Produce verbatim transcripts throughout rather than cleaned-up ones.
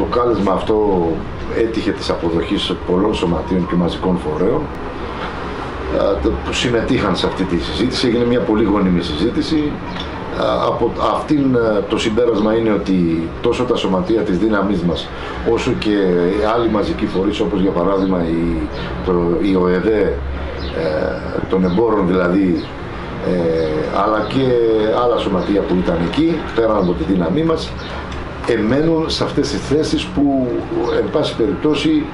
το κάλεσμα αυτό έτυχε της αποδοχής πολλών σωματείων και μαζικών φορέων που συμμετείχαν σε αυτή τη συζήτηση. Έγινε μια πολύ γόνιμη συζήτηση. Από αυτήν το συμπέρασμα είναι ότι τόσο τα σωματεία της δύναμής μας, όσο και άλλοι μαζικοί φορείς, όπως για παράδειγμα η, το, η ΟΕΔΕ των εμπόρων δηλαδή, ε, αλλά και άλλα σωματεία που ήταν εκεί, πέραν από τη δύναμή μας, εμένουν σε αυτές τις θέσεις που, εν πάση περιπτώσει,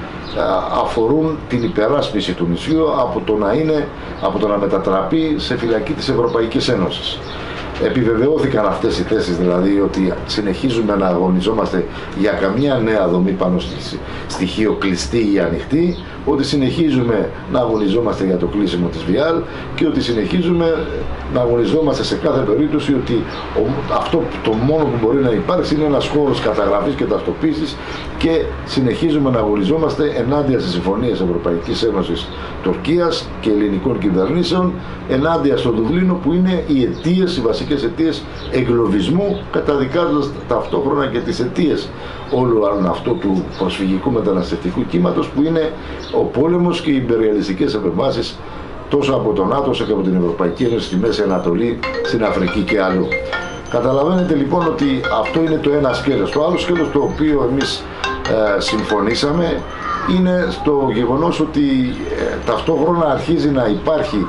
αφορούν την υπεράσπιση του νησιού από το να, είναι, από το να μετατραπεί σε φυλακή της Ευρωπαϊκής Ένωσης. Επιβεβαιώθηκαν αυτές οι θέσεις, δηλαδή ότι συνεχίζουμε να αγωνιζόμαστε για καμία νέα δομή πάνω στη στοιχείο κλειστή ή ανοιχτή, ότι συνεχίζουμε να αγωνιζόμαστε για το κλείσιμο της Βιάλ και ότι συνεχίζουμε να αγωνιζόμαστε σε κάθε περίπτωση ότι αυτό το μόνο που μπορεί να υπάρξει είναι ένας χώρος καταγραφής και ταυτοποίησης, και συνεχίζουμε να αγωνιζόμαστε ενάντια στις συμφωνίες Ευρωπαϊκής Ένωσης Τουρκίας και ελληνικών κυβερνήσεων, ενάντια στο Δουβλίνο, που είναι οι αιτίες, οι βασικές αιτίες εγκλωβισμού, καταδικάζοντας ταυτόχρονα και τις αιτίες όλου αυτού του προσφυγικού μεταναστευτικού κύματος, που είναι ο πόλεμος και οι υπεριαλιστικές επεμβάσεις τόσο από τον ΝΑΤΟ όσο και από την Ευρωπαϊκή Ένωση στη Μέση Ανατολή, στην Αφρική και αλλού. Καταλαβαίνετε λοιπόν ότι αυτό είναι το ένα σκέλος. Το άλλο σκέλος, το οποίο εμείς ε, συμφωνήσαμε, είναι στο γεγονός ότι ε, ταυτόχρονα αρχίζει να υπάρχει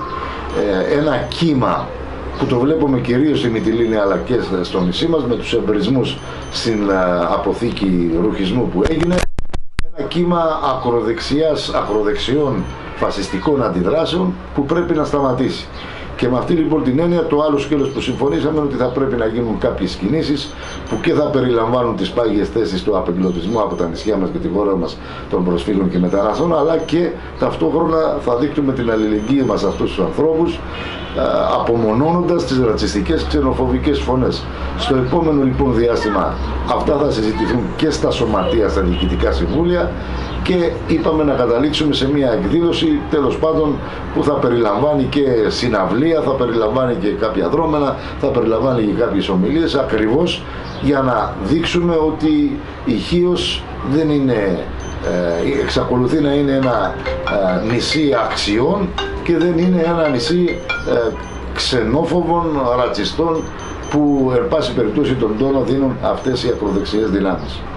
ε, ένα κύμα που το βλέπουμε κυρίως στη Μυτιλήνη αλλά και στο νησί μας, με τους εμπρισμούς στην ε, αποθήκη ρουχισμού που έγινε, ένα κύμα ακροδεξιάς, ακροδεξιών φασιστικών αντιδράσεων που πρέπει να σταματήσει. Και με αυτή λοιπόν την έννοια, το άλλο σκέλος που συμφωνήσαμε είναι ότι θα πρέπει να γίνουν κάποιες κινήσεις που και θα περιλαμβάνουν τις πάγιες θέσεις του απεγκλωβισμού από τα νησιά μας και τη χώρα μας των προσφύγων και μεταναστών, αλλά και ταυτόχρονα θα δείχνουμε την αλληλεγγύη μας σε αυτούς τους ανθρώπους, απομονώνοντας τις ρατσιστικές ξενοφοβικές φωνές. Στο επόμενο λοιπόν διάστημα αυτά θα συζητηθούν και στα σωματεία, στα διοικητικά συμβούλια, και είπαμε να καταλήξουμε σε μια εκδήλωση, τέλος πάντων, που θα περιλαμβάνει και συναυλία, θα περιλαμβάνει και κάποια δρόμενα, θα περιλαμβάνει και κάποιες ομιλίες, ακριβώς για να δείξουμε ότι η Χίος δεν είναι, ε, εξακολουθεί να είναι ένα ε, νησί αξιών και δεν είναι ένα νησί ε, ξενόφοβων, ρατσιστών, που εν πάση περιπτώσει τον τόνο δίνουν αυτές οι ακροδεξιές δυνάμεις.